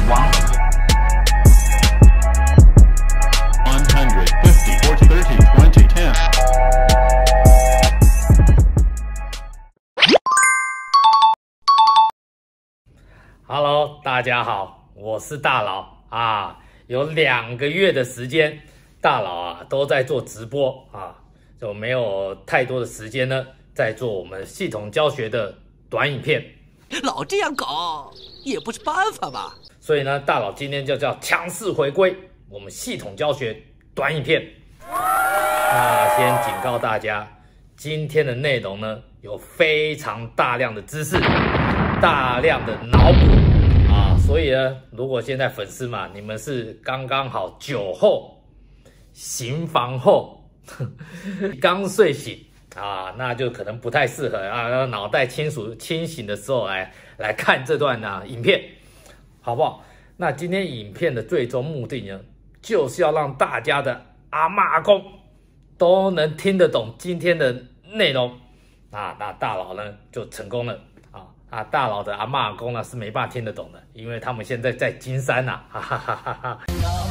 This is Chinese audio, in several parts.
Hello， 大家好，我是大佬啊。有2个月的时间，大佬啊都在做直播啊，就没有太多的时间呢，在做我们系统教学的短影片。 老这样搞也不是办法吧？ 所以呢，大佬今天就叫强势回归我们系统教学短影片。那先警告大家，今天的内容呢有非常大量的知识，大量的脑补啊，所以呢，如果现在粉丝嘛，你们是刚刚好酒后、行房后、刚睡醒啊，那就可能不太适合啊，脑袋清醒的时候来看这段影片，好不好？那今天影片的最终目的呢，就是要让大家的阿嬷阿公都能听得懂今天的内容啊，那大佬呢就成功了啊！大佬的阿嬷阿公呢是没办法听得懂的，因为他们现在在金山呐，哈哈哈哈哈。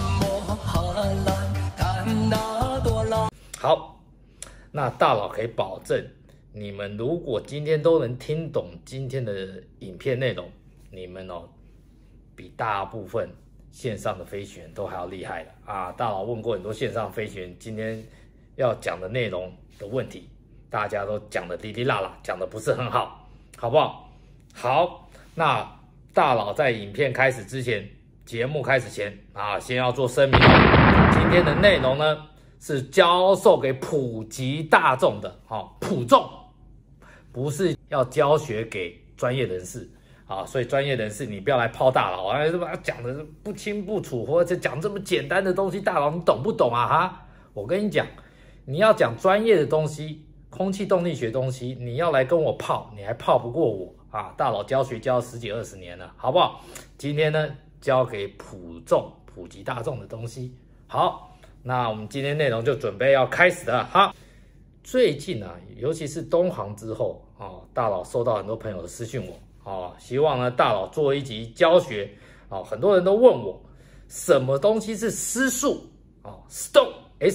好，那大佬可以保证，你们如果今天都能听懂今天的影片内容，你们比大部分线上的飞行员都还要厉害了啊！大佬问过很多线上飞行员，今天要讲的内容的问题，大家都讲的哩哩啦啦，讲的不是很好，好不好？好，那大佬在影片开始之前，节目开始前啊，先要做声明哦。今天的内容呢是教授给普及大众的，普众，不是要教学给专业人士啊。所以专业人士你不要来泡大佬啊，讲的不清不楚，或者讲这么简单的东西，大佬你懂不懂啊？哈，我跟你讲，你要讲专业的东西，空气动力学东西，你要来跟我泡，你还泡不过我啊！大佬教学教了10几20年了，好不好？今天呢，教给普及大众的东西。好，那我们今天内容就准备要开始了哈。最近啊，尤其是东航之后啊，大佬收到很多朋友的私讯我啊，希望呢大佬做一集教学啊。很多人都问我，什么东西是失速啊 ？STOL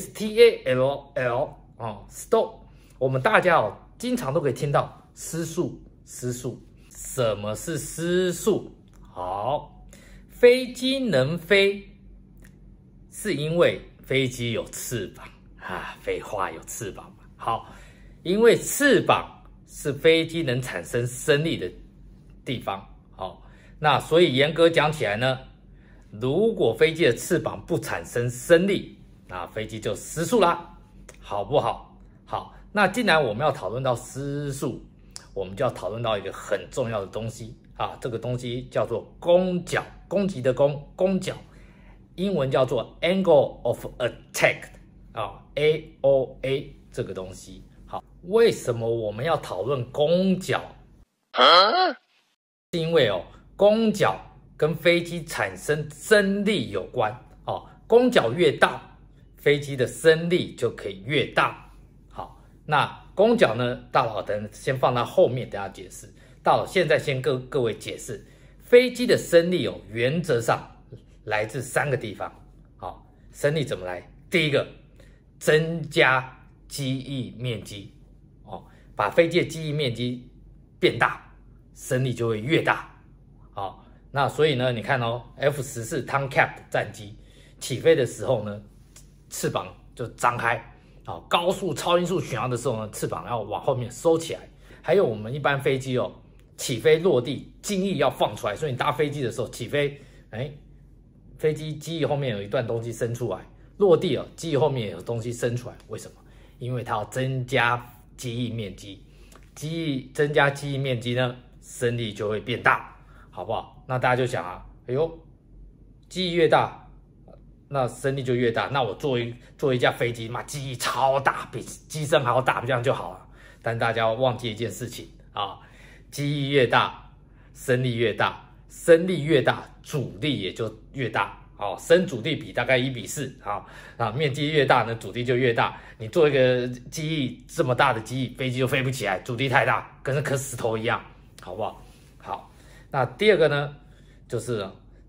STALL 啊 ，STOL。我们大家经常都可以听到失速。什么是失速？好，飞机能飞，是因为飞机有翅膀啊。废话，有翅膀嘛。好，因为翅膀是飞机能产生升力的地方。好，那所以严格讲起来呢，如果飞机的翅膀不产生升力，那飞机就失速啦，好不好？好，那既然我们要讨论到失速，我们就要讨论到一个很重要的东西啊，这个东西叫做攻角，攻击的攻角，英文叫做 angle of attack 啊 ，AOA 这个东西。好，为什么我们要讨论攻角？是因为攻角跟飞机产生升力有关哦，攻角越大，飞机的升力就可以越大。好，那攻角呢，大佬等先放到后面，等下解释。大佬现在先跟各位解释，飞机的升力原则上来自3个地方。好，升力怎么来？第一个，增加机翼面积，把飞机的机翼面积变大，升力就会越大。好，那所以呢，你看F-14 Tomcat 战机起飞的时候呢，翅膀就张开。高速超音速巡航的时候呢，翅膀要往后面收起来。还有我们一般飞机起飞落地，机翼要放出来，所以你搭飞机的时候起飞，飞机机翼后面有一段东西伸出来，落地机翼后面也有东西伸出来。为什么？因为它要增加机翼面积，增加机翼面积呢，升力就会变大，好不好？那大家就想啊，机翼越大，那升力就越大，那我做一架飞机，机翼超大，比机身还要大，这样就好了。但大家要忘记一件事情啊，机翼越大，升力越大，升力越大，阻力也就越大。升阻力比大概1:4啊，面积越大呢，阻力就越大。你做一个机翼这么大的机翼，飞机就飞不起来，阻力太大，跟颗石头一样，好不好？好，那第二个呢，就是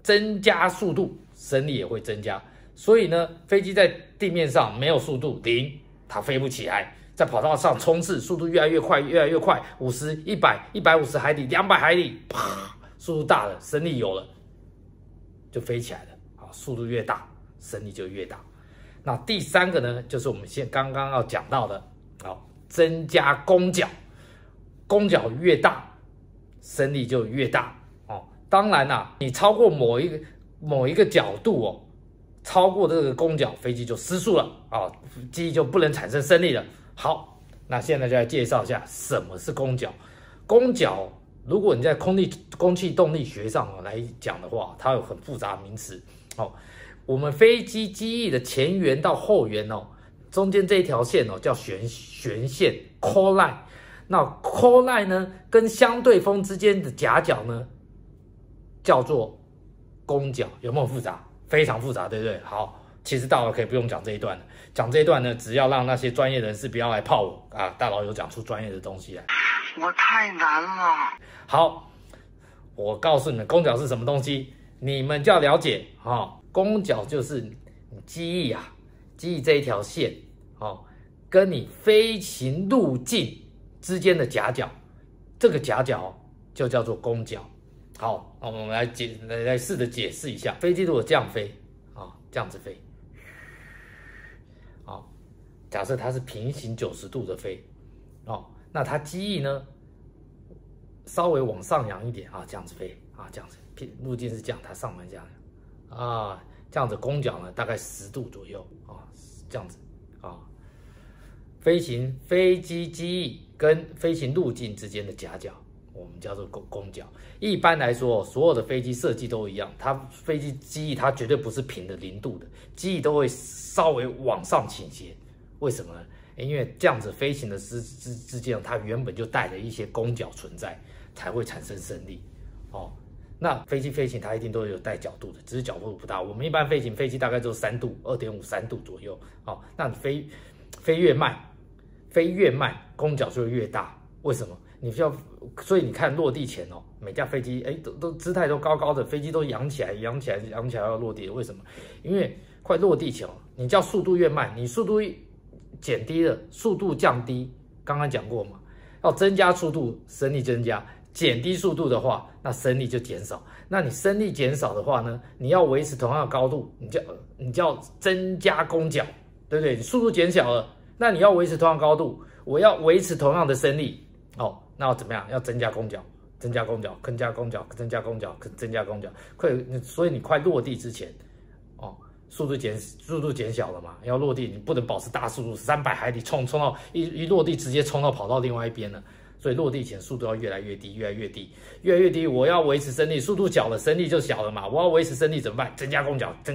增加速度，升力也会增加。所以呢，飞机在地面上没有速度，零，它飞不起来。在跑道上冲刺，速度越来越快，越来越快，50、100、150海里、200海里，啪，速度大了，升力有了，就飞起来了。好，速度越大，升力就越大。那第三个呢，就是我们刚刚要讲到的，好，增加弓角，弓角越大，升力就越大。哦，当然啦，你超过某一个角度哦，超过这个弓角，飞机就失速了啊，机就不能产生升力了。好，那现在就来介绍一下什么是弓角。弓角，如果你在空气动力学上来讲的话，它有很复杂的名词。哦，我们飞机机翼的前缘到后缘哦，中间这一条线哦叫旋线 （core line）。那 core line 呢，跟相对峰之间的夹角呢，叫做弓角。有没有复杂？非常复杂，对不对？好。其实大佬可以不用讲这一段了，讲这一段呢，只要让那些专业人士不要来泡我啊，大佬有讲出专业的东西来。 我太难了。 好，我告诉你们，弓角是什么东西，你们就要了解啊。弓角就是你机翼啊，机翼这一条线哦，跟你飞行路径之间的夹角，这个夹角就叫做弓角。好，我们来试着解释一下，飞机如果这样飞啊，这样子飞。假设它是平行90度的飞，哦，那它机翼呢稍微往上扬一点啊，这样子飞啊，这样子路径是这样，它上面这样啊，这样子弓角呢大概10度左右啊，这样子啊，飞机机翼跟飞行路径之间的夹角，我们叫做弓角。一般来说，所有的飞机设计都一样，它飞机机翼它绝对不是平的0度的，机翼都会稍微往上倾斜。为什么呢？因为这样子飞行的之间，它原本就带了一些弓角存在，才会产生升力。哦，那飞机飞行它一定都有带角度的，只是角度不大。我们一般飞机大概就3度、2.5、3度左右。哦，那你飞越慢，弓角就越大。为什么？所以你看落地前哦，每架飞机都姿态都高高的，飞机都扬起来要落地。为什么？因为快落地前哦，你叫速度越慢，你速度减低了，速度降低，刚刚讲过嘛，要增加速度，升力增加；减低速度的话，那升力就减少。那你升力减少的话呢，你要维持同样的高度，你叫增加弓角，对不对？你速度减小了，那你要维持同样高度，我要维持同样的升力，哦，那要怎么样？要增加弓角，增加弓角，增加弓角，增加弓角，增加弓角，所以你快落地之前，哦。速度减小了嘛，要落地你不能保持大速度，300海里冲到一落地直接冲到跑到另外一边了，所以落地前速度要越来越低，越来越低。我要维持升力，速度小了，升力就小了嘛。我要维持升力怎么办？增加弓角，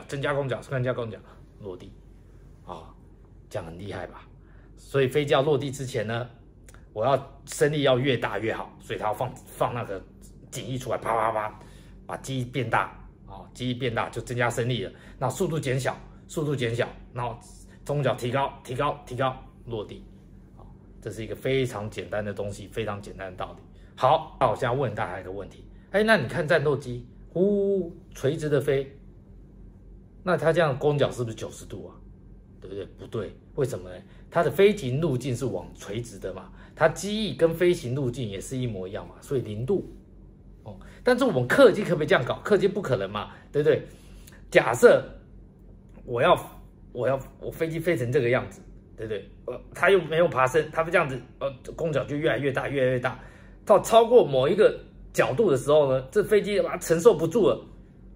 落地啊，这样很厉害吧？所以飞机要落地之前呢，我要升力要越大越好，所以它要放那个襟翼出来，啪啪啪，把机翼变大。机翼变大就增加升力了，那速度减小，然后中角提高，落地。这是一个非常简单的东西，非常简单的道理。好，那我现在问大家一个问题，那你看战斗机，垂直的飞，那它这样弓角是不是90度啊？对不对？不对，为什么呢？它的飞行路径是往垂直的嘛，它机翼跟飞行路径也是一模一样嘛，所以0度。但是我们客机可不可以这样搞？客机不可能嘛，对不对？假设我飞机飞成这个样子，对不对？它又没有爬升，它这样子，弓角就越来越大，到超过某一个角度的时候呢，这飞机承受不住了，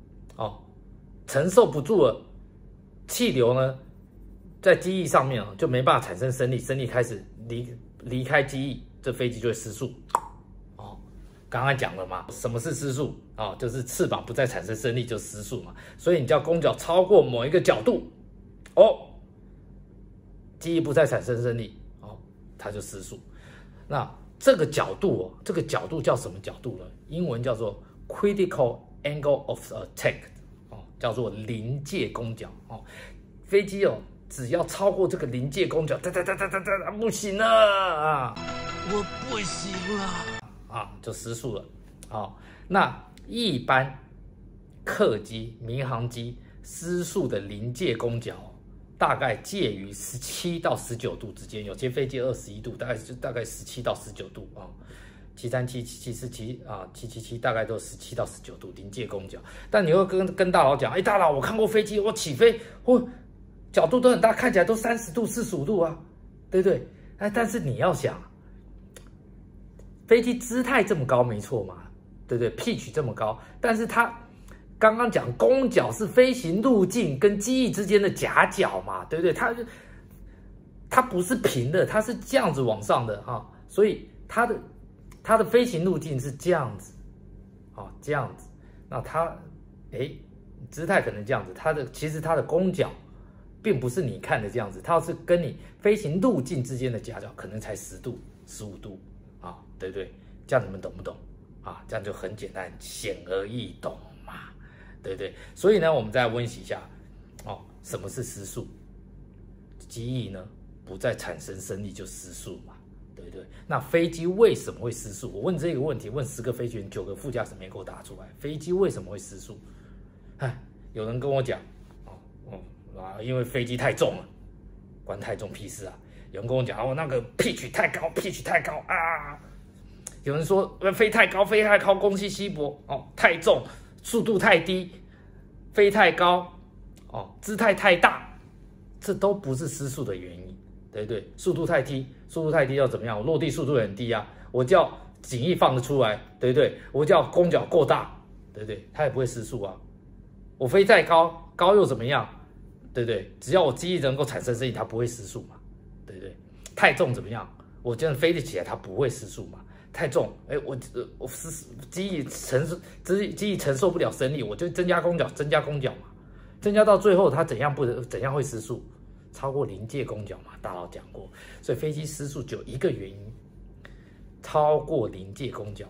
气流呢在机翼上面就没办法产生升力开始离开机翼，这飞机就会失速。刚刚讲了嘛，什么是失速啊？就是翅膀不再产生升力就失速嘛。所以你叫弓角超过某一个角度，机翼不再产生升力，它就失速。那这个角度叫什么角度呢？英文叫做 critical angle of attack，叫做临界弓角。飞机只要超过这个临界弓角，不行了啊！ 我不行了。 就失速了。那一般客机、民航机失速的临界攻角大概介于17到19度之间，有些飞机21度，大概17到19度啊。737、747啊、777大概都17到19度临界攻角。但你会跟大佬讲，哎，大佬，我看过飞机，我起飞，角度都很大，看起来都30度、45度啊，对不对？哎，但是你要想，飞机姿态这么高，没错嘛，对不对 ？pitch 这么高，但是它刚刚讲攻角是飞行路径跟机翼之间的夹角嘛，对不对？它不是平的，它是这样子往上的哈，所以它的飞行路径是这样子，啊，这样子。那它，姿态可能这样子，其实它的攻角并不是你看的这样子，它是跟你飞行路径之间的夹角可能才10度、15度啊，对不对？这样你们懂不懂啊？这样就很简单，显而易懂嘛，对不对？所以呢，我们再温习一下哦，什么是失速？机翼呢不再产生升力就失速嘛。对不对？那飞机为什么会失速？我问这个问题，问10个飞行员，9个副驾驶没给我答出来。飞机为什么会失速？有人跟我讲，因为飞机太重了，关太重屁事啊！有人跟我讲，那个 pitch 太高啊！有人说飞太高，公西稀薄太重，速度太低，飞太高姿态太大，这都不是失速的原因。对不对？速度太低要怎么样？我落地速度很低啊，我叫襟翼放得出来，对不对？我叫攻角够大，对不对？它也不会失速啊。我飞再高又怎么样？对不对？只要我机翼能够产生升力，它不会失速嘛，对不对？太重怎么样？我这样飞得起来，它不会失速嘛。太重，我机翼承受不了升力，我就增加攻角嘛，增加到最后它怎样会失速？超过临界攻角嘛，大佬讲过，所以飞机失速就有一个原因，超过临界攻角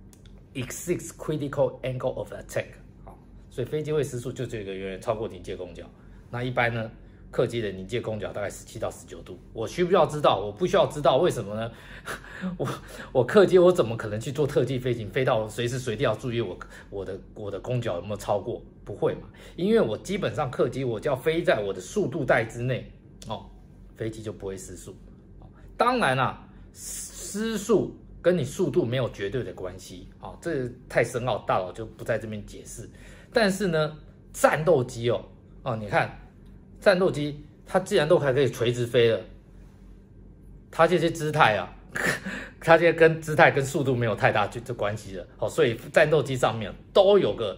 ，exceeds critical angle of attack。好，所以飞机会失速就只有一个原因，超过临界攻角。那一般呢，客机的临界攻角大概17到19度。我需不需要知道？我不需要知道，为什么呢？我客机我怎么可能去做特技飞行，飞到随时随地要注意我的攻角有没有超过？不会嘛，因为我基本上客机我只要飞在我的速度带之内。飞机就不会失速。当然啦，失速跟你速度没有绝对的关系这太深奥，大佬就不在这边解释。但是呢，战斗机你看战斗机它既然都还可以垂直飞了，它这些姿态它这些跟姿态跟速度没有太大就关系了所以战斗机上面都有个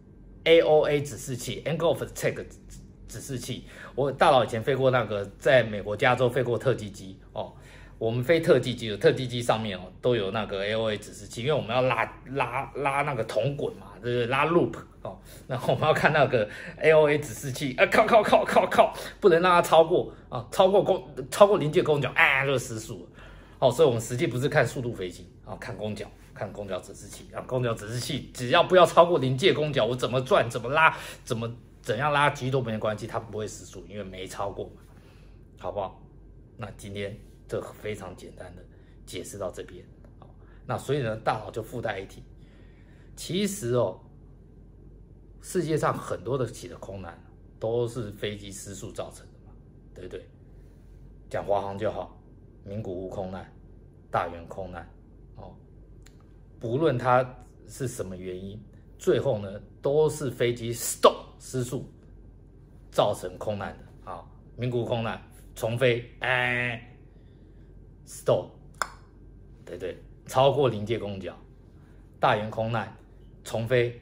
AOA 指示器 ，Angle of Attack 指示器。我大佬以前飞过那个，在美国加州飞过特技机我们飞特技机的特技机上面都有那个 AOA 指示器，因为我们要拉那个铜滚嘛，对不对？拉 loop 然后我们要看那个 AOA 指示器，靠，不能让它超过超过临界攻角就失速了所以我们实际不是看速度飞行看攻角指示器攻角指示器只要不要超过临界攻角，我怎么转怎么拉怎样拉机都没关系，它不会失速，因为没超过嘛，好不好？那今天这非常简单的解释到这边那所以呢，大佬就附带一提，其实世界上很多的起的空难都是飞机失速造成的嘛，对不对？讲华航就好，名古屋空难、大原空难不论它是什么原因，最后呢都是飞机 stop 失速造成空难的名古屋空难重飞stop 对不对？超过临界攻角。大原空难重飞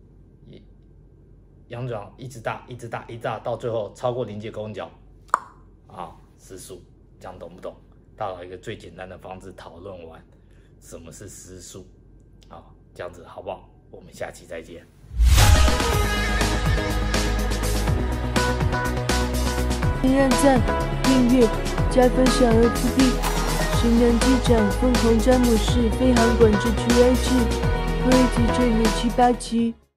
仰角一直大到最后超过临界攻角失速，这样懂不懂？大佬一个最简单的方式讨论完什么是失速这样子好不好？我们下期再见。 请按赞、订阅、加分享 FB。神南机长疯狂詹姆士飞航管制区 A 制，各位集正787。